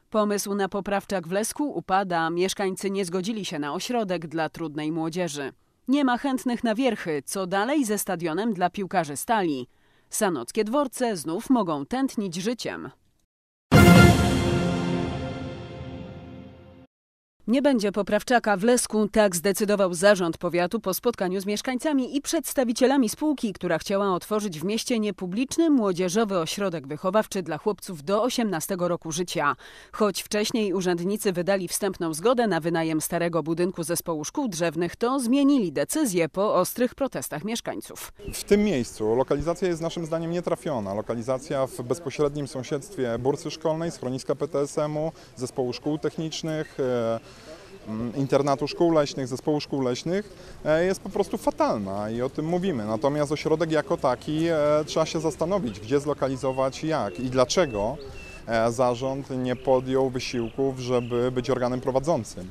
Pomysł na poprawczak w Lesku upada. Mieszkańcy nie zgodzili się na ośrodek dla trudnej młodzieży. Nie ma chętnych na wierchy. Co dalej ze stadionem dla piłkarzy Stali? Sanockie dworce znów mogą tętnić życiem. Nie będzie poprawczaka w Lesku, tak zdecydował zarząd powiatu po spotkaniu z mieszkańcami i przedstawicielami spółki, która chciała otworzyć w mieście niepubliczny młodzieżowy ośrodek wychowawczy dla chłopców do 18 roku życia. Choć wcześniej urzędnicy wydali wstępną zgodę na wynajem starego budynku zespołu szkół drzewnych, to zmienili decyzję po ostrych protestach mieszkańców. W tym miejscu lokalizacja jest naszym zdaniem nietrafiona. Lokalizacja w bezpośrednim sąsiedztwie bursy szkolnej, schroniska PTSM-u, zespołu szkół technicznych, internatu szkół leśnych, zespołu szkół leśnych jest po prostu fatalna i o tym mówimy. Natomiast ośrodek jako taki trzeba się zastanowić, gdzie zlokalizować, jak i dlaczego zarząd nie podjął wysiłków, żeby być organem prowadzącym.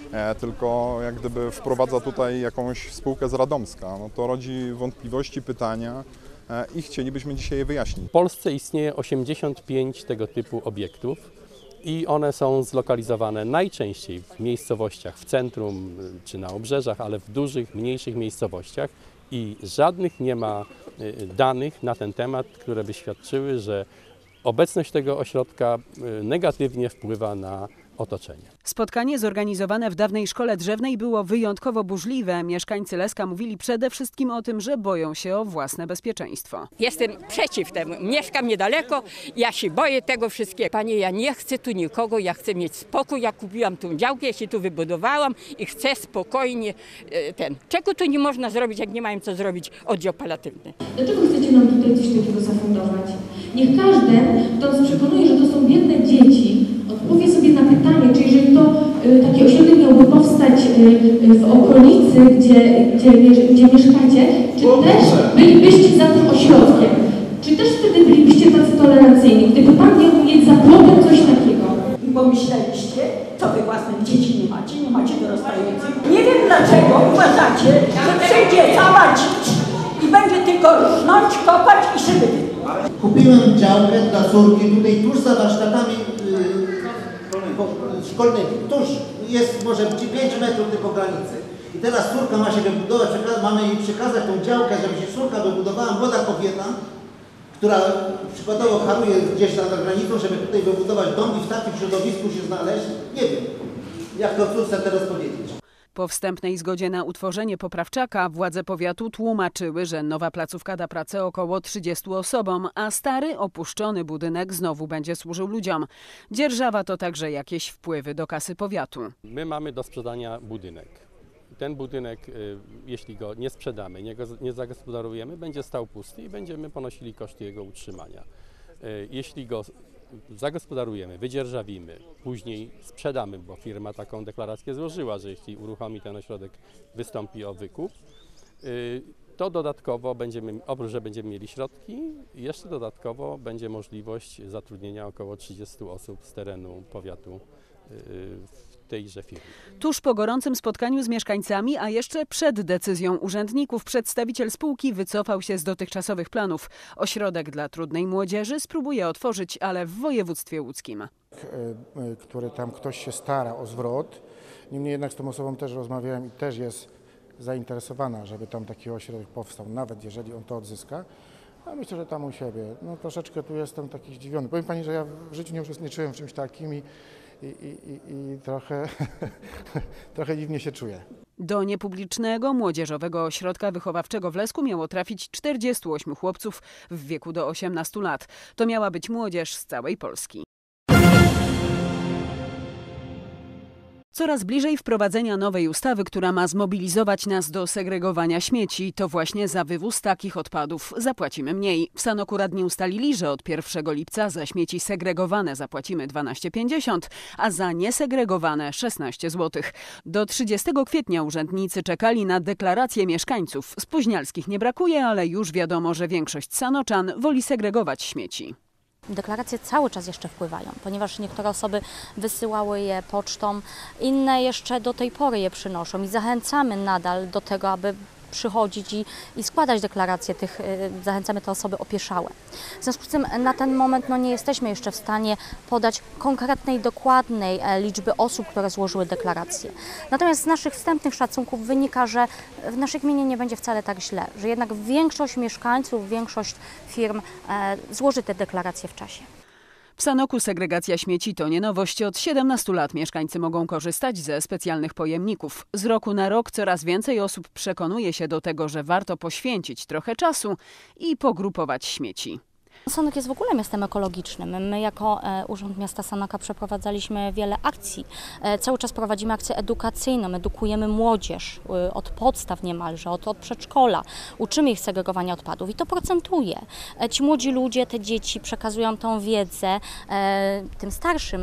Tylko jak gdyby wprowadza tutaj jakąś spółkę z Radomska. No to rodzi wątpliwości, pytania i chcielibyśmy dzisiaj je wyjaśnić. W Polsce istnieje 85 tego typu obiektów. I one są zlokalizowane najczęściej w miejscowościach w centrum czy na obrzeżach, ale w dużych, mniejszych miejscowościach i żadnych nie ma danych na ten temat, które by świadczyły, że obecność tego ośrodka negatywnie wpływa na otoczenie. Spotkanie zorganizowane w dawnej szkole drzewnej było wyjątkowo burzliwe. Mieszkańcy Leska mówili przede wszystkim o tym, że boją się o własne bezpieczeństwo. Jestem przeciw temu. Mieszkam niedaleko, ja się boję tego wszystkiego. Panie, ja nie chcę tu nikogo, ja chcę mieć spokój. Ja kupiłam tą działkę, ja się tu wybudowałam i chcę spokojnie Czego tu nie można zrobić, jak nie mają co zrobić oddział paliatywny? Dlaczego chcecie nam tutaj coś takiego zafundować? Niech każdy, kto nas przekonuje, że to są biedne dzieci, odpowie sobie na pytanie, czy jeżeli taki ośrodek miałby powstać w okolicy, gdzie mieszkacie, czy też bylibyście za tym ośrodkiem? Czy też wtedy bylibyście tacy tolerancyjni, gdyby pan miał mieć za problem coś takiego? I pomyśleliście, co wy własnych dzieci nie macie dorastających. Nie wiem dlaczego uważacie, że przyjdzie cała dzicz i będzie tylko rżnąć, kopać i szyby. Kupiłem działkę dla córki tutaj tuż za warsztatami szkolnymi. Tuż jest może 5 metrów tylko granicy. I teraz córka ma się wybudować, mamy jej przekazać tą działkę, żeby się córka wybudowała, młoda kobieta, która przykładowo haruje gdzieś za granicą, żeby tutaj wybudować dom i w takim środowisku się znaleźć. Nie wiem, jak to córce teraz powiedzieć. Po wstępnej zgodzie na utworzenie poprawczaka władze powiatu tłumaczyły, że nowa placówka da pracę około 30 osobom, a stary, opuszczony budynek znowu będzie służył ludziom. Dzierżawa to także jakieś wpływy do kasy powiatu. My mamy do sprzedania budynek. Ten budynek, jeśli go nie sprzedamy, nie zagospodarujemy, będzie stał pusty i będziemy ponosili koszty jego utrzymania. Jeśli go zagospodarujemy, wydzierżawimy, później sprzedamy, bo firma taką deklarację złożyła, że jeśli uruchomi ten ośrodek, wystąpi o wykup, to dodatkowo oprócz, że będziemy mieli środki, jeszcze dodatkowo będzie możliwość zatrudnienia około 30 osób z terenu powiatu w tejże firmie. Tuż po gorącym spotkaniu z mieszkańcami, a jeszcze przed decyzją urzędników, przedstawiciel spółki wycofał się z dotychczasowych planów. Ośrodek dla trudnej młodzieży spróbuje otworzyć, ale w województwie łódzkim. Który tam ktoś się stara o zwrot. Niemniej jednak z tą osobą też rozmawiałem i też jest zainteresowana, żeby tam taki ośrodek powstał, nawet jeżeli on to odzyska. A myślę, że tam u siebie. No troszeczkę tu jestem taki zdziwiony. Powiem pani, że ja w życiu nie uczestniczyłem w czymś takim i trochę dziwnie się czuję. Do niepublicznego młodzieżowego ośrodka wychowawczego w Lesku miało trafić 48 chłopców w wieku do 18 lat. To miała być młodzież z całej Polski. Coraz bliżej wprowadzenia nowej ustawy, która ma zmobilizować nas do segregowania śmieci. To właśnie za wywóz takich odpadów zapłacimy mniej. W Sanoku radni ustalili, że od 1 lipca za śmieci segregowane zapłacimy 12,50, a za niesegregowane 16 zł. Do 30 kwietnia urzędnicy czekali na deklaracje mieszkańców. Spóźnialskich nie brakuje, ale już wiadomo, że większość sanoczan woli segregować śmieci. Deklaracje cały czas jeszcze wpływają, ponieważ niektóre osoby wysyłały je pocztą, inne jeszcze do tej pory je przynoszą i zachęcamy nadal do tego, aby przychodzić i składać deklaracje tych, zachęcamy te osoby opieszałe. W związku z tym na ten moment nie jesteśmy jeszcze w stanie podać konkretnej, dokładnej liczby osób, które złożyły deklaracje. Natomiast z naszych wstępnych szacunków wynika, że w naszej gminie nie będzie wcale tak źle, że jednak większość mieszkańców, większość firm złoży te deklaracje w czasie. W Sanoku segregacja śmieci to nie nowość. Od 17 lat mieszkańcy mogą korzystać ze specjalnych pojemników. Z roku na rok coraz więcej osób przekonuje się do tego, że warto poświęcić trochę czasu i pogrupować śmieci. Sanok jest w ogóle miastem ekologicznym. My jako Urząd Miasta Sanoka przeprowadzaliśmy wiele akcji. Cały czas prowadzimy akcję edukacyjną, edukujemy młodzież od podstaw niemalże, od przedszkola. Uczymy ich segregowania odpadów i to procentuje. Ci młodzi ludzie, te dzieci przekazują tą wiedzę tym starszym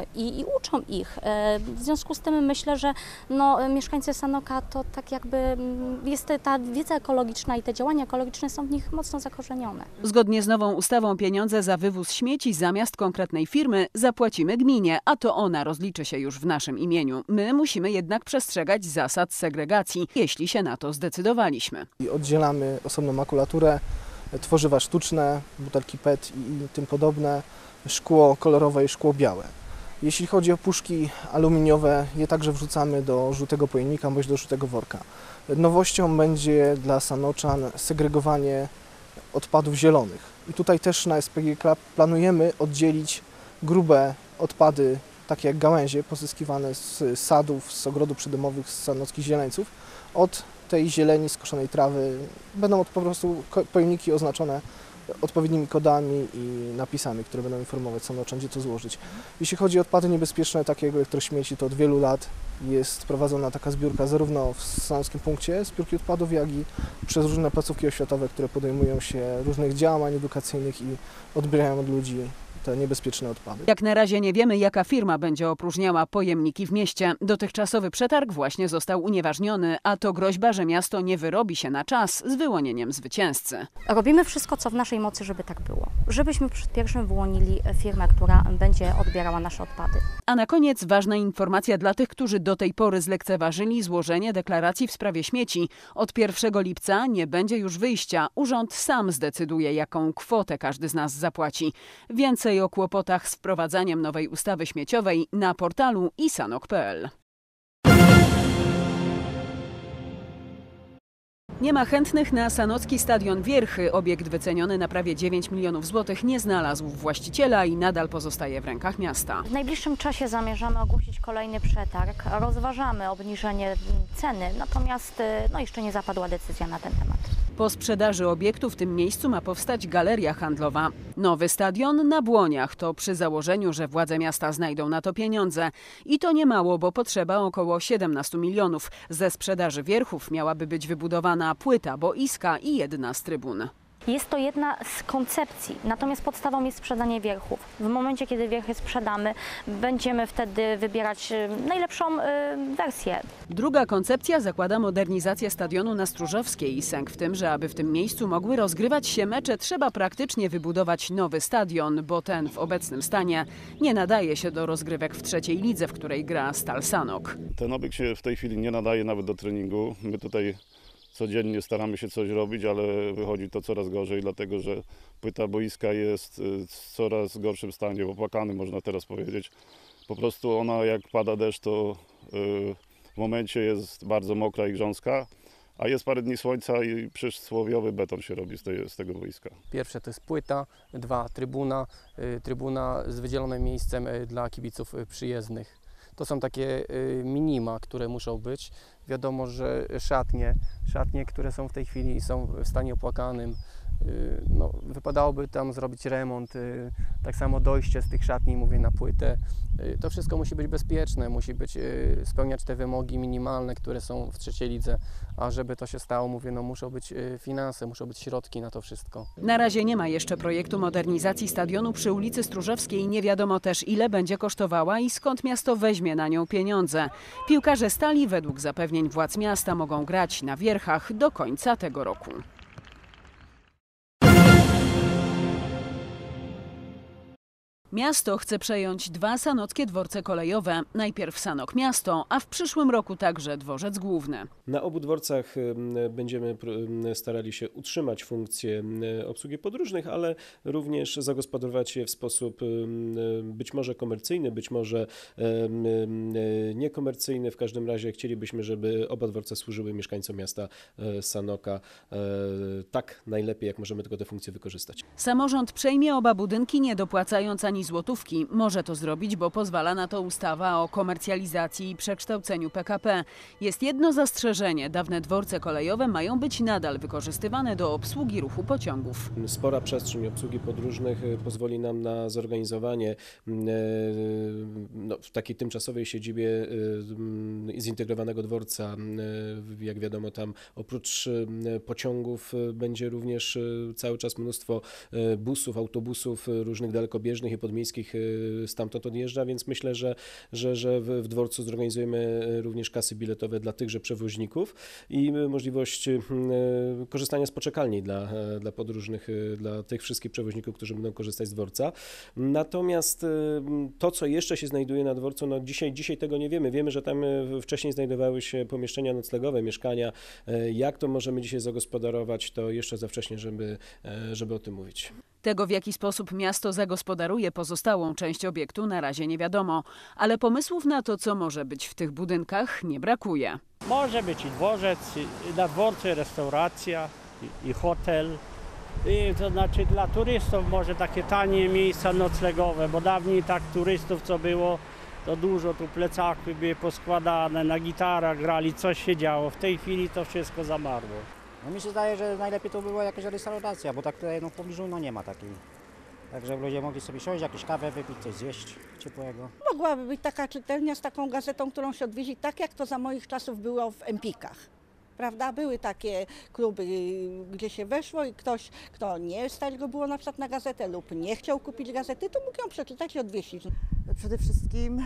i uczą ich. W związku z tym myślę, że mieszkańcy Sanoka to tak jakby jest ta wiedza ekologiczna i te działania ekologiczne są w nich mocno zakorzenione. Zgodnie z nową ustawą pieniądze za wywóz śmieci zamiast konkretnej firmy zapłacimy gminie, a to ona rozliczy się już w naszym imieniu. My musimy jednak przestrzegać zasad segregacji, jeśli się na to zdecydowaliśmy. Oddzielamy osobną makulaturę, tworzywa sztuczne, butelki PET i tym podobne, szkło kolorowe i szkło białe. Jeśli chodzi o puszki aluminiowe, je także wrzucamy do żółtego pojemnika bądź do żółtego worka. Nowością będzie dla sanoczan segregowanie odpadów zielonych. I tutaj też na SPGK planujemy oddzielić grube odpady, takie jak gałęzie pozyskiwane z sadów, z ogrodów przydomowych, z sanockich zieleńców, od tej zieleni, skoszonej trawy. Będą po prostu pojemniki oznaczone odpowiednimi kodami i napisami, które będą informować sanoczan, gdzie to złożyć. Jeśli chodzi o odpady niebezpieczne, takie jak elektrośmieci, to od wielu lat jest prowadzona taka zbiórka zarówno w sanockim punkcie zbiórki odpadów, jak i przez różne placówki oświatowe, które podejmują się różnych działań edukacyjnych i odbierają od ludzi te niebezpieczne odpady. Jak na razie nie wiemy, jaka firma będzie opróżniała pojemniki w mieście. Dotychczasowy przetarg właśnie został unieważniony, a to groźba, że miasto nie wyrobi się na czas z wyłonieniem zwycięzcy. Robimy wszystko, co w naszej mocy, żeby tak było. Żebyśmy przed pierwszym wyłonili firmę, która będzie odbierała nasze odpady. A na koniec ważna informacja dla tych, którzy do tej pory zlekceważyli złożenie deklaracji w sprawie śmieci. Od 1 lipca nie będzie już wyjścia. Urząd sam zdecyduje, jaką kwotę każdy z nas zapłaci. Więcej o kłopotach z wprowadzaniem nowej ustawy śmieciowej na portalu isanok.pl. Nie ma chętnych na sanocki stadion Wierchy. Obiekt wyceniony na prawie 9 milionów złotych nie znalazł właściciela i nadal pozostaje w rękach miasta. W najbliższym czasie zamierzamy ogłosić kolejny przetarg. Rozważamy obniżenie ceny, natomiast jeszcze nie zapadła decyzja na ten temat. Po sprzedaży obiektu w tym miejscu ma powstać galeria handlowa. Nowy stadion na Błoniach to przy założeniu, że władze miasta znajdą na to pieniądze. I to nie mało, bo potrzeba około 17 milionów. Ze sprzedaży wierchów miałaby być wybudowana płyta boiska i jedna z trybun. Jest to jedna z koncepcji, natomiast podstawą jest sprzedanie wierchów. W momencie, kiedy wierchy sprzedamy, będziemy wtedy wybierać najlepszą wersję. Druga koncepcja zakłada modernizację stadionu na Stróżowskiej. Sęk w tym, że aby w tym miejscu mogły rozgrywać się mecze, trzeba praktycznie wybudować nowy stadion, bo ten w obecnym stanie nie nadaje się do rozgrywek w trzeciej lidze, w której gra Stal Sanok. Ten obiekt się w tej chwili nie nadaje nawet do treningu. My tutaj codziennie staramy się coś robić, ale wychodzi to coraz gorzej, dlatego że płyta boiska jest w coraz gorszym stanie, opłakany można teraz powiedzieć. Po prostu ona jak pada deszcz, to w momencie jest bardzo mokra i grząska, a jest parę dni słońca i przysłowiowy beton się robi z tego boiska. Pierwsze to jest płyta, 2 trybuna z wydzielonym miejscem dla kibiców przyjezdnych. To są takie minima, które muszą być. Wiadomo, że szatnie, które są w tej chwili są w stanie opłakanym. Wypadałoby tam zrobić remont, tak samo dojście z tych szatni, mówię, na płytę. To wszystko musi być bezpieczne, musi spełniać te wymogi minimalne, które są w trzeciej lidze, a żeby to się stało, mówię, muszą być finanse, muszą być środki na to wszystko. Na razie nie ma jeszcze projektu modernizacji stadionu przy ulicy Stróżowskiej. Nie wiadomo też, ile będzie kosztowała i skąd miasto weźmie na nią pieniądze. Piłkarze Stali według zapewnień władz miasta mogą grać na Wierchach do końca tego roku. Miasto chce przejąć 2 sanockie dworce kolejowe. Najpierw Sanok Miasto, a w przyszłym roku także Dworzec Główny. Na obu dworcach będziemy starali się utrzymać funkcję obsługi podróżnych, ale również zagospodarować je w sposób być może komercyjny, być może niekomercyjny. W każdym razie chcielibyśmy, żeby oba dworce służyły mieszkańcom miasta Sanoka tak najlepiej, jak możemy tylko te funkcje wykorzystać. Samorząd przejmie oba budynki, nie dopłacając ani złotówki. Może to zrobić, bo pozwala na to ustawa o komercjalizacji i przekształceniu PKP. Jest jedno zastrzeżenie. Dawne dworce kolejowe mają być nadal wykorzystywane do obsługi ruchu pociągów. Spora przestrzeń obsługi podróżnych pozwoli nam na zorganizowanie w takiej tymczasowej siedzibie zintegrowanego dworca. Jak wiadomo, tam oprócz pociągów będzie również cały czas mnóstwo busów, autobusów różnych dalekobieżnych i podmiejskich stamtąd odjeżdża, więc myślę, że w dworcu zorganizujemy również kasy biletowe dla tychże przewoźników i możliwość korzystania z poczekalni dla podróżnych, dla tych wszystkich przewoźników, którzy będą korzystać z dworca. Natomiast to, co jeszcze się znajduje na dworcu, no dzisiaj tego nie wiemy. Wiemy, że tam wcześniej znajdowały się pomieszczenia noclegowe, mieszkania. Jak to możemy dzisiaj zagospodarować, to jeszcze za wcześnie, żeby o tym mówić. Tego, w jaki sposób miasto zagospodaruje pozostałą część obiektu, na razie nie wiadomo, ale pomysłów na to, co może być w tych budynkach, nie brakuje. Może być i dworzec, i na dworcu restauracja, i hotel. I to znaczy dla turystów może takie tanie miejsca noclegowe, bo dawniej tak turystów co było, to dużo tu plecaki były poskładane, na gitarach grali, coś się działo. W tej chwili to wszystko zamarło. No mi się zdaje, że najlepiej to była jakaś restauracja, bo tak tutaj w pobliżu nie ma takiej. Tak, żeby ludzie mogli sobie siąść, jakąś kawę wypić, coś zjeść ciepłego. Mogłaby być taka czytelnia z taką gazetą, którą się odwiedzi, tak jak to za moich czasów było w Empikach. Prawda? Były takie kluby, gdzie się weszło i ktoś, kto nie stać go było na przykład na gazetę lub nie chciał kupić gazety, to mógł ją przeczytać i odwiesić. Przede wszystkim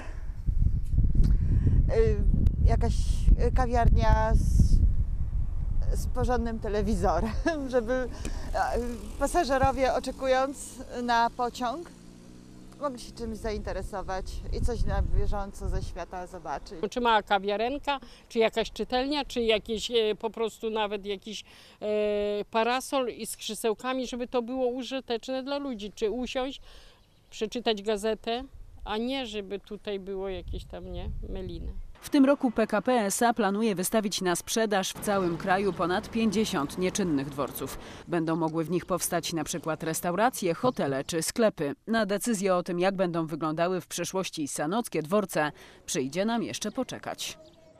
jakaś kawiarnia z porządnym telewizorem, żeby pasażerowie oczekując na pociąg mogli się czymś zainteresować i coś na bieżąco ze świata zobaczyć. Czy mała kawiarenka, czy jakaś czytelnia, czy jakiś po prostu nawet jakiś parasol i z krzesełkami, żeby to było użyteczne dla ludzi, czy usiąść, przeczytać gazetę, a nie żeby tutaj było jakieś tam meliny. W tym roku PKP SA planuje wystawić na sprzedaż w całym kraju ponad 50 nieczynnych dworców. Będą mogły w nich powstać na przykład restauracje, hotele czy sklepy. Na decyzję o tym, jak będą wyglądały w przyszłości sanockie dworce, przyjdzie nam jeszcze poczekać.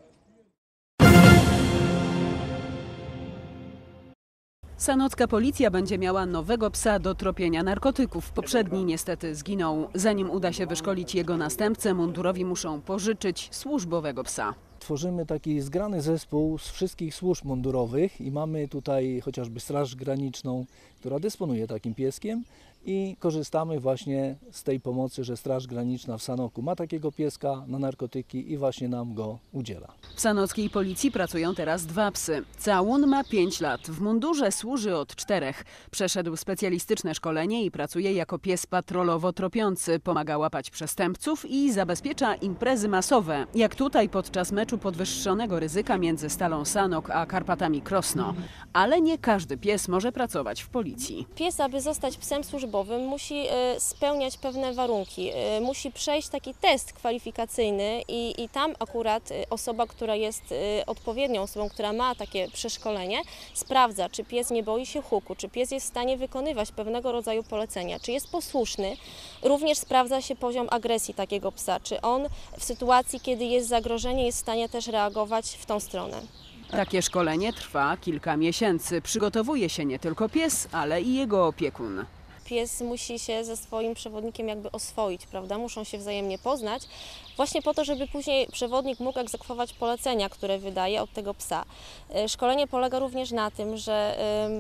Sanocka policja będzie miała nowego psa do tropienia narkotyków. Poprzedni niestety zginął. Zanim uda się wyszkolić jego następcę, mundurowi muszą pożyczyć służbowego psa. Tworzymy taki zgrany zespół z wszystkich służb mundurowych i mamy tutaj chociażby Straż Graniczną, która dysponuje takim pieskiem i korzystamy właśnie z tej pomocy, że Straż Graniczna w Sanoku ma takiego pieska na narkotyki i właśnie nam go udziela. W sanockiej policji pracują teraz 2 psy. Całun ma 5 lat, w mundurze służy od 4. Przeszedł specjalistyczne szkolenie i pracuje jako pies patrolowo-tropiący. Pomaga łapać przestępców i zabezpiecza imprezy masowe, jak tutaj podczas meczu podwyższonego ryzyka między Stalą Sanok a Karpatami Krosno. Ale nie każdy pies może pracować w policji. Pies, aby zostać psem służbowym, musi spełniać pewne warunki. Musi przejść taki test kwalifikacyjny i tam akurat osoba, która jest odpowiednią osobą, która ma takie przeszkolenie, sprawdza, czy pies nie boi się huku, czy pies jest w stanie wykonywać pewnego rodzaju polecenia, czy jest posłuszny. Również sprawdza się poziom agresji takiego psa, czy on w sytuacji, kiedy jest zagrożenie, jest w stanie też reagować w tą stronę. Takie szkolenie trwa kilka miesięcy. Przygotowuje się nie tylko pies, ale i jego opiekun. Pies musi się ze swoim przewodnikiem jakby oswoić, prawda? Muszą się wzajemnie poznać, właśnie po to, żeby później przewodnik mógł egzekwować polecenia, które wydaje od tego psa. Szkolenie polega również na tym, że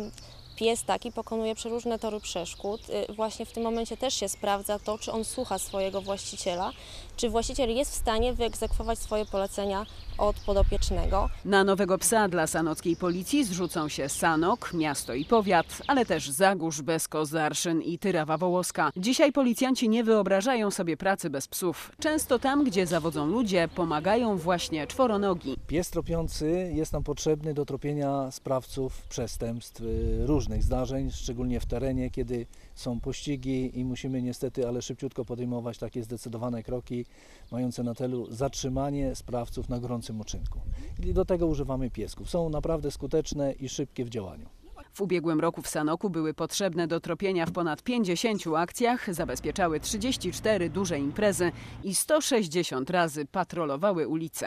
pies taki pokonuje przeróżne tory przeszkód. Właśnie w tym momencie też się sprawdza to, czy on słucha swojego właściciela, czy właściciel jest w stanie wyegzekwować swoje polecenia od podopiecznego. Na nowego psa dla sanockiej policji zrzucą się Sanok, miasto i powiat, ale też Zagórz, Besko, Zarszyn i Tyrawa Wołoska. Dzisiaj policjanci nie wyobrażają sobie pracy bez psów. Często tam, gdzie zawodzą ludzie, pomagają właśnie czworonogi. Pies tropiący jest nam potrzebny do tropienia sprawców przestępstw, różnych zdarzeń, szczególnie w terenie, kiedy są pościgi i musimy niestety, ale szybciutko podejmować takie zdecydowane kroki mające na celu zatrzymanie sprawców na gorącym uczynku. I do tego używamy piesków. Są naprawdę skuteczne i szybkie w działaniu. W ubiegłym roku w Sanoku były potrzebne do tropienia w ponad 50 akcjach, zabezpieczały 34 duże imprezy i 160 razy patrolowały ulice.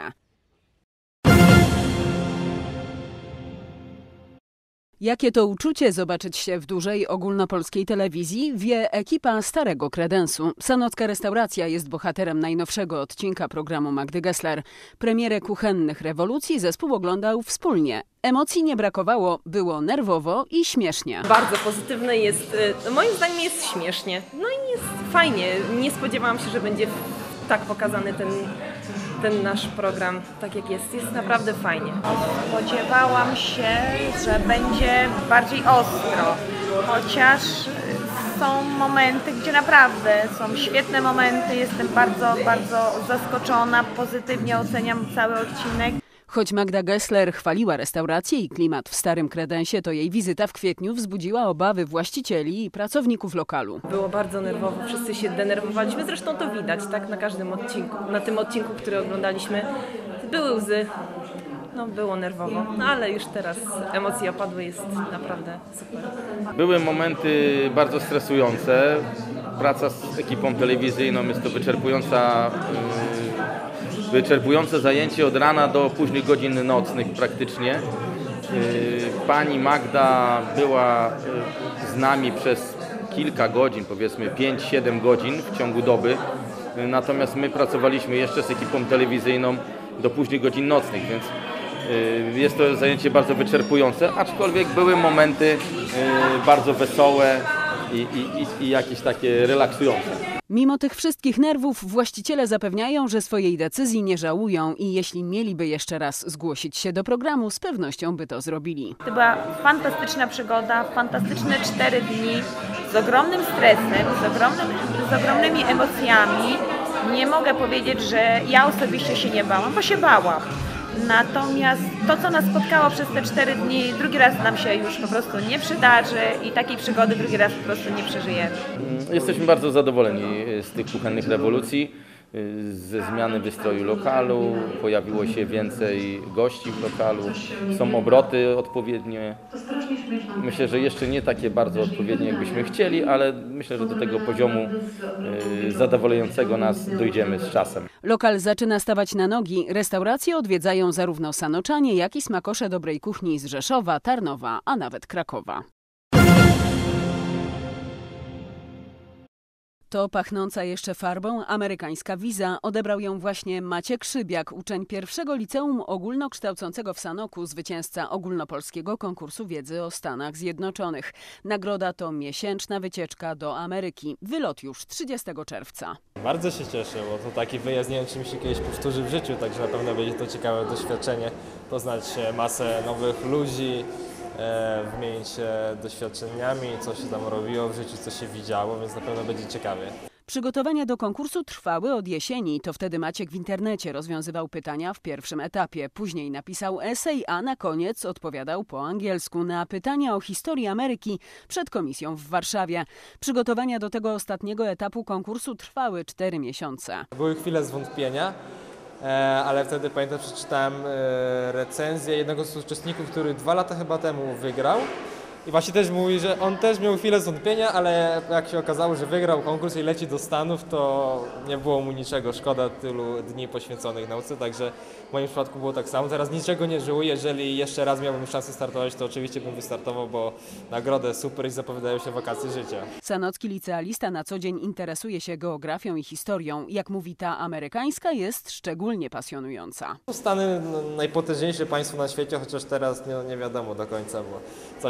Jakie to uczucie zobaczyć się w dużej ogólnopolskiej telewizji, wie ekipa Starego Kredensu. Sanocka Restauracja jest bohaterem najnowszego odcinka programu Magdy Gessler. Premierę Kuchennych Rewolucji zespół oglądał wspólnie. Emocji nie brakowało, było nerwowo i śmiesznie. Bardzo pozytywne jest, moim zdaniem jest śmiesznie. No i jest fajnie. Nie spodziewałam się, że będzie tak pokazany ten nasz program, tak jak jest. Jest naprawdę fajnie. Spodziewałam się, że będzie bardziej ostro, chociaż są momenty, gdzie naprawdę są świetne momenty. Jestem bardzo, bardzo zaskoczona, pozytywnie oceniam cały odcinek. Choć Magda Gessler chwaliła restaurację i klimat w Starym Kredensie, to jej wizyta w kwietniu wzbudziła obawy właścicieli i pracowników lokalu. Było bardzo nerwowo, wszyscy się denerwowaliśmy, zresztą to widać, tak, na każdym odcinku. Na tym odcinku, który oglądaliśmy, były łzy, no było nerwowo, no ale już teraz emocje opadły, jest naprawdę super. Były momenty bardzo stresujące, praca z ekipą telewizyjną jest to wyczerpujące zajęcie od rana do późnych godzin nocnych praktycznie. Pani Magda była z nami przez kilka godzin, powiedzmy 5-7 godzin w ciągu doby, natomiast my pracowaliśmy jeszcze z ekipą telewizyjną do późnych godzin nocnych, więc jest to zajęcie bardzo wyczerpujące, aczkolwiek były momenty bardzo wesołe i jakieś takie relaksujące. Mimo tych wszystkich nerwów właściciele zapewniają, że swojej decyzji nie żałują i jeśli mieliby jeszcze raz zgłosić się do programu, z pewnością by to zrobili. To była fantastyczna przygoda, fantastyczne 4 dni z ogromnym stresem, z ogromnymi emocjami. Nie mogę powiedzieć, że ja osobiście się nie bałam, bo się bałam. Natomiast to, co nas spotkało przez te 4 dni, drugi raz nam się już po prostu nie przydarzy i takiej przygody drugi raz po prostu nie przeżyjemy. Jesteśmy bardzo zadowoleni z tych kuchennych rewolucji, ze zmiany wystroju lokalu, pojawiło się więcej gości w lokalu, są obroty odpowiednie. Myślę, że jeszcze nie takie bardzo odpowiednie, jakbyśmy chcieli, ale myślę, że do tego poziomu zadowalającego nas dojdziemy z czasem. Lokal zaczyna stawać na nogi. Restauracje odwiedzają zarówno sanoczanie, jak i smakosze dobrej kuchni z Rzeszowa, Tarnowa, a nawet Krakowa. To pachnąca jeszcze farbą amerykańska wiza. Odebrał ją właśnie Maciek Szybiak, uczeń pierwszego liceum ogólnokształcącego w Sanoku, zwycięzca ogólnopolskiego konkursu wiedzy o Stanach Zjednoczonych. Nagroda to miesięczna wycieczka do Ameryki. Wylot już 30 czerwca. Bardzo się cieszę, bo to taki wyjazd, nie wiem, czy mi się kiedyś powtórzy w życiu, także na pewno będzie to ciekawe doświadczenie, poznać masę nowych ludzi, wymienić się doświadczeniami, co się tam robiło w życiu, co się widziało, więc na pewno będzie ciekawie. Przygotowania do konkursu trwały od jesieni. To wtedy Maciek w internecie rozwiązywał pytania w pierwszym etapie. Później napisał esej, a na koniec odpowiadał po angielsku na pytania o historii Ameryki przed komisją w Warszawie. Przygotowania do tego ostatniego etapu konkursu trwały 4 miesiące. Były chwile zwątpienia, ale wtedy pamiętam, przeczytałem recenzję jednego z uczestników, który 2 lata chyba temu wygrał. I właśnie też mówi, że on też miał chwilę zwątpienia, ale jak się okazało, że wygrał konkurs i leci do Stanów, to nie było mu niczego. Szkoda tylu dni poświęconych nauce, także w moim przypadku było tak samo. Teraz niczego nie żałuję, jeżeli jeszcze raz miałbym szansę startować, to oczywiście bym wystartował, bo nagrodę super i zapowiadają się wakacje życia. Sanocki licealista na co dzień interesuje się geografią i historią. Jak mówi, ta amerykańska jest szczególnie pasjonująca. Stany najpotężniejsze państwo na świecie, chociaż teraz nie wiadomo do końca, bo coś tam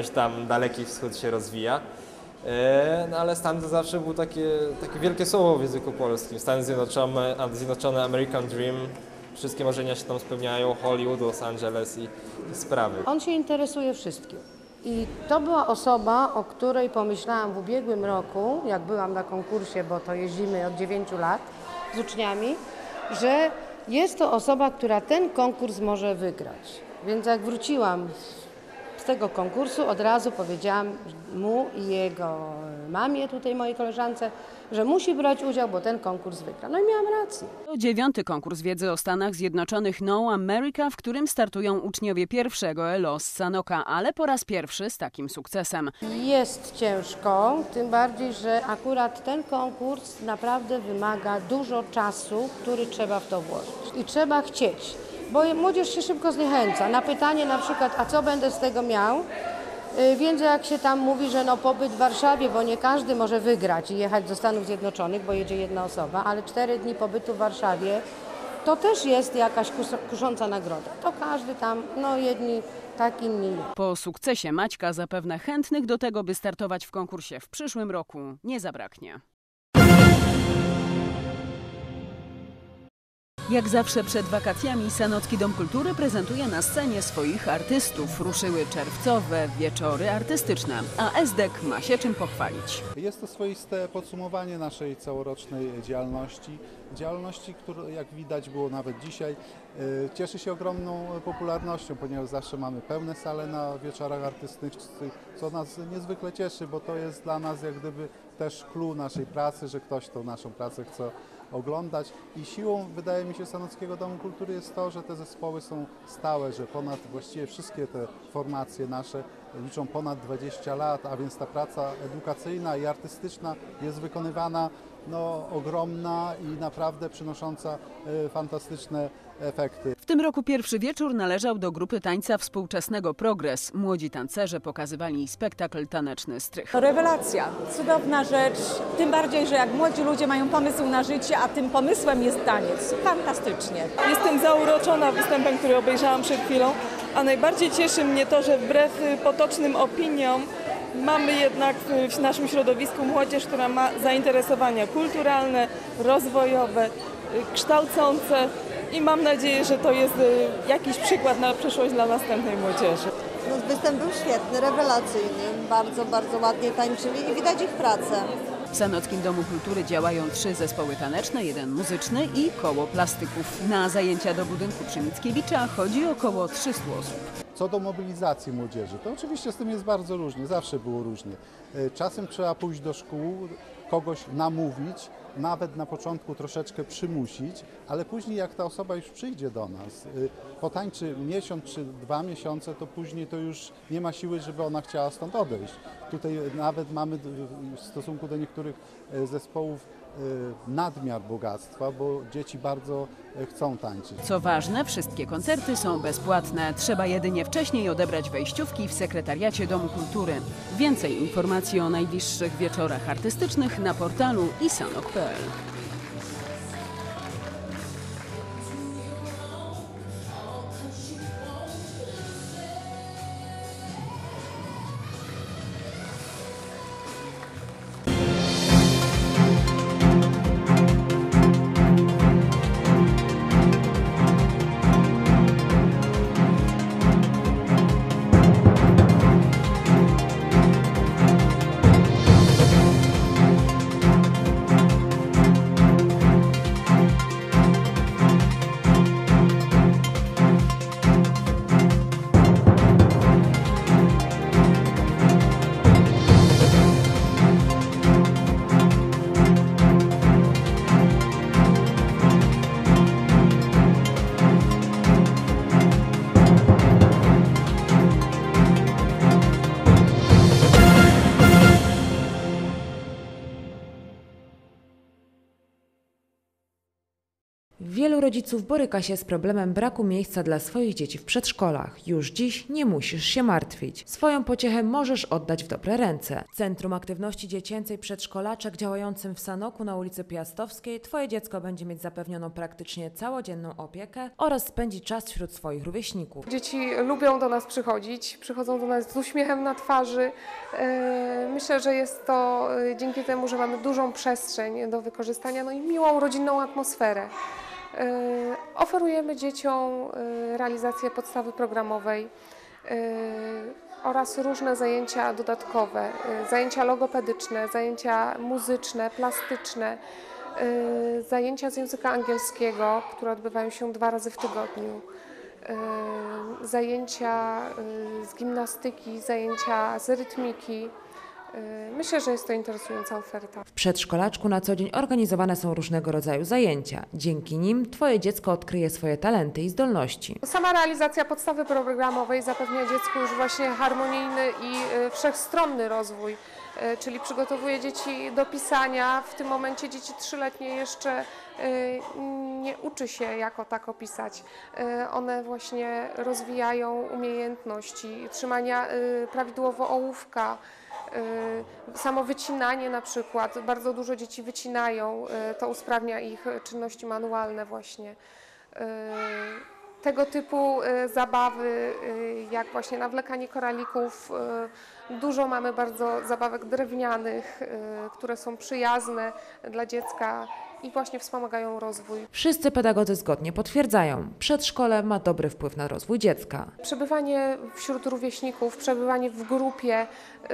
tam Daleki Wschód się rozwija. No ale Stany to zawsze było takie wielkie słowo w języku polskim. Stany Zjednoczone, American Dream, wszystkie marzenia się tam spełniają, Hollywood, Los Angeles i sprawy. On się interesuje wszystkim. I to była osoba, o której pomyślałam w ubiegłym roku, jak byłam na konkursie, bo to jeździmy od 9 lat z uczniami, że jest to osoba, która ten konkurs może wygrać. Więc jak wróciłam z tego konkursu, od razu powiedziałam mu i jego mamie, tutaj mojej koleżance, że musi brać udział, bo ten konkurs wygra. No i miałam rację. To 9. konkurs wiedzy o Stanach Zjednoczonych No America, w którym startują uczniowie pierwszego ELO z Sanoka, ale po raz pierwszy z takim sukcesem. Jest ciężko, tym bardziej, że akurat ten konkurs naprawdę wymaga dużo czasu, który trzeba w to włożyć. I trzeba chcieć, bo młodzież się szybko zniechęca. Na pytanie na przykład, a co będę z tego miał? Więc jak się tam mówi, że no pobyt w Warszawie, bo nie każdy może wygrać i jechać do Stanów Zjednoczonych, bo jedzie jedna osoba, ale 4 dni pobytu w Warszawie to też jest jakaś kusząca nagroda. To każdy tam, no jedni tak, inni nie. Po sukcesie Maćka zapewne chętnych do tego, by startować w konkursie w przyszłym roku, nie zabraknie. Jak zawsze przed wakacjami Sanocki Dom Kultury prezentuje na scenie swoich artystów. Ruszyły czerwcowe wieczory artystyczne, a SDEK ma się czym pochwalić. Jest to swoiste podsumowanie naszej całorocznej działalności, która jak widać było nawet dzisiaj, cieszy się ogromną popularnością, ponieważ zawsze mamy pełne sale na wieczorach artystycznych, co nas niezwykle cieszy, bo to jest dla nas jak gdyby też clou naszej pracy, że ktoś tą naszą pracę chce oglądać i siłą, wydaje mi się, Sanockiego Domu Kultury jest to, że te zespoły są stałe, że właściwie wszystkie te formacje nasze liczą ponad 20 lat, a więc ta praca edukacyjna i artystyczna jest wykonywana ogromna i naprawdę przynosząca fantastyczne efekty. W tym roku pierwszy wieczór należał do grupy tańca współczesnego Progres. Młodzi tancerze pokazywali spektakl taneczny Strych. Rewelacja, cudowna rzecz, tym bardziej, że jak młodzi ludzie mają pomysł na życie, a tym pomysłem jest taniec. Fantastycznie. Jestem zauroczona występem, który obejrzałam przed chwilą, a najbardziej cieszy mnie to, że wbrew potocznym opiniom mamy jednak w naszym środowisku młodzież, która ma zainteresowania kulturalne, rozwojowe, kształcące i mam nadzieję, że to jest jakiś przykład na przyszłość dla następnej młodzieży. Występ był świetny, rewelacyjny, bardzo, bardzo ładnie tańczyli i widać ich pracę. W Sanockim Domu Kultury działają 3 zespoły taneczne, 1 muzyczny i koło plastyków. Na zajęcia do budynku przy Mickiewicza chodzi około 300 osób. Co do mobilizacji młodzieży, to oczywiście z tym jest bardzo różnie, zawsze było różnie. Czasem trzeba pójść do szkół, kogoś namówić, nawet na początku troszeczkę przymusić, ale później jak ta osoba już przyjdzie do nas, potańczy miesiąc czy 2 miesiące, to później to już nie ma siły, żeby ona chciała stąd odejść. Tutaj nawet mamy w stosunku do niektórych zespołów nadmiar bogactwa, bo dzieci bardzo chcą tańczyć. Co ważne, wszystkie koncerty są bezpłatne. Trzeba jedynie wcześniej odebrać wejściówki w sekretariacie Domu Kultury. Więcej informacji o najbliższych wieczorach artystycznych na portalu isanok.pl. Wielu rodziców boryka się z problemem braku miejsca dla swoich dzieci w przedszkolach. Już dziś nie musisz się martwić. Swoją pociechę możesz oddać w dobre ręce. W Centrum Aktywności Dziecięcej Przedszkolaczek działającym w Sanoku na ulicy Piastowskiej Twoje dziecko będzie mieć zapewnioną praktycznie całodzienną opiekę oraz spędzi czas wśród swoich rówieśników. Dzieci lubią do nas przychodzić, przychodzą do nas z uśmiechem na twarzy. Myślę, że jest to dzięki temu, że mamy dużą przestrzeń do wykorzystania, no i miłą rodzinną atmosferę. Oferujemy dzieciom realizację podstawy programowej oraz różne zajęcia dodatkowe, zajęcia logopedyczne, zajęcia muzyczne, plastyczne, zajęcia z języka angielskiego, które odbywają się 2 razy w tygodniu, zajęcia z gimnastyki, zajęcia z rytmiki. Myślę, że jest to interesująca oferta. W przedszkolaczku na co dzień organizowane są różnego rodzaju zajęcia. Dzięki nim Twoje dziecko odkryje swoje talenty i zdolności. Sama realizacja podstawy programowej zapewnia dziecku już właśnie harmonijny i wszechstronny rozwój, czyli przygotowuje dzieci do pisania. W tym momencie dzieci 3-letnie jeszcze nie uczy się jako tako pisać. One właśnie rozwijają umiejętności trzymania prawidłowo ołówka, samo wycinanie na przykład. Bardzo dużo dzieci wycinają, to usprawnia ich czynności manualne właśnie. Tego typu zabawy, jak właśnie nawlekanie koralików, dużo mamy bardzo zabawek drewnianych, które są przyjazne dla dziecka i właśnie wspomagają rozwój. Wszyscy pedagodzy zgodnie potwierdzają, przedszkole ma dobry wpływ na rozwój dziecka. Przebywanie wśród rówieśników, przebywanie w grupie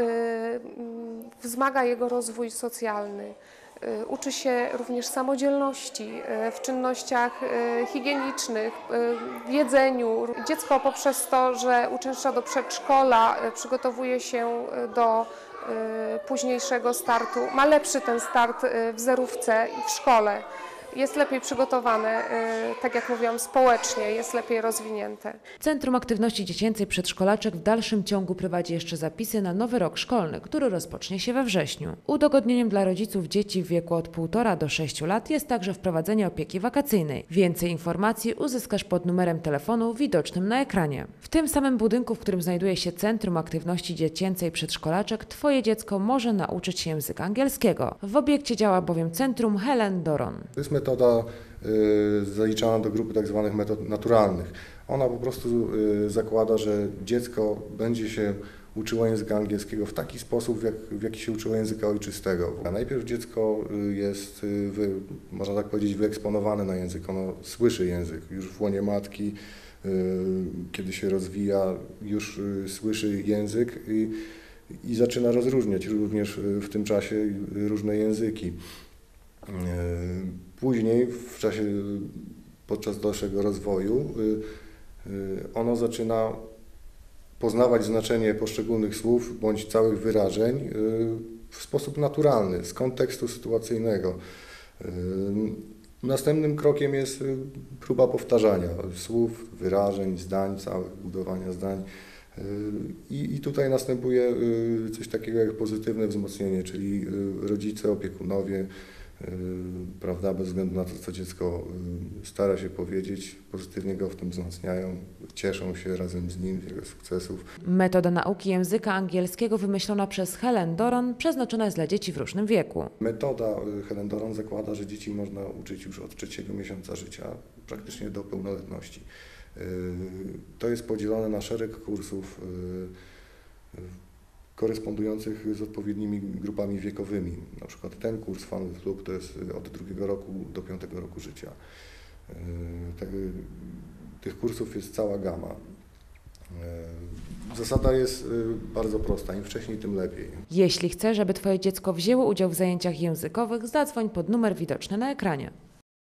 wzmaga jego rozwój socjalny. Uczy się również samodzielności w czynnościach higienicznych, w jedzeniu. Dziecko poprzez to, że uczęszcza do przedszkola, przygotowuje się do późniejszego startu, ma lepszy ten start w zerówce i w szkole. Jest lepiej przygotowane, tak jak mówiłam, społecznie, jest lepiej rozwinięte. Centrum Aktywności Dziecięcej Przedszkolaczek w dalszym ciągu prowadzi jeszcze zapisy na nowy rok szkolny, który rozpocznie się we wrześniu. Udogodnieniem dla rodziców dzieci w wieku od 1,5 do 6 lat jest także wprowadzenie opieki wakacyjnej. Więcej informacji uzyskasz pod numerem telefonu widocznym na ekranie. W tym samym budynku, w którym znajduje się Centrum Aktywności Dziecięcej Przedszkolaczek, Twoje dziecko może nauczyć się języka angielskiego. W obiekcie działa bowiem Centrum Helen Doron. Metoda zaliczana do grupy tak zwanych metod naturalnych. Ona po prostu zakłada, że dziecko będzie się uczyło języka angielskiego w taki sposób, w jaki się uczyło języka ojczystego. A najpierw dziecko jest, można tak powiedzieć, wyeksponowane na język. Ono słyszy język już w łonie matki, kiedy się rozwija, już słyszy język i zaczyna rozróżniać również w tym czasie różne języki. Później, podczas dalszego rozwoju, ono zaczyna poznawać znaczenie poszczególnych słów bądź całych wyrażeń w sposób naturalny, z kontekstu sytuacyjnego. Następnym krokiem jest próba powtarzania słów, wyrażeń, zdań, całych budowania zdań. I tutaj następuje coś takiego jak pozytywne wzmocnienie, czyli rodzice, opiekunowie, prawda, bez względu na to, co dziecko stara się powiedzieć, pozytywnie go w tym wzmacniają, cieszą się razem z nim z jego sukcesów. Metoda nauki języka angielskiego wymyślona przez Helen Doron przeznaczona jest dla dzieci w różnym wieku. Metoda Helen Doron zakłada, że dzieci można uczyć już od 3. miesiąca życia, praktycznie do pełnoletności. To jest podzielone na szereg kursów korespondujących z odpowiednimi grupami wiekowymi. Na przykład ten kurs Fun with Loop to jest od 2 roku do 5 roku życia. Tych kursów jest cała gama. Zasada jest bardzo prosta, im wcześniej, tym lepiej. Jeśli chcesz, żeby Twoje dziecko wzięło udział w zajęciach językowych, zadzwoń pod numer widoczny na ekranie.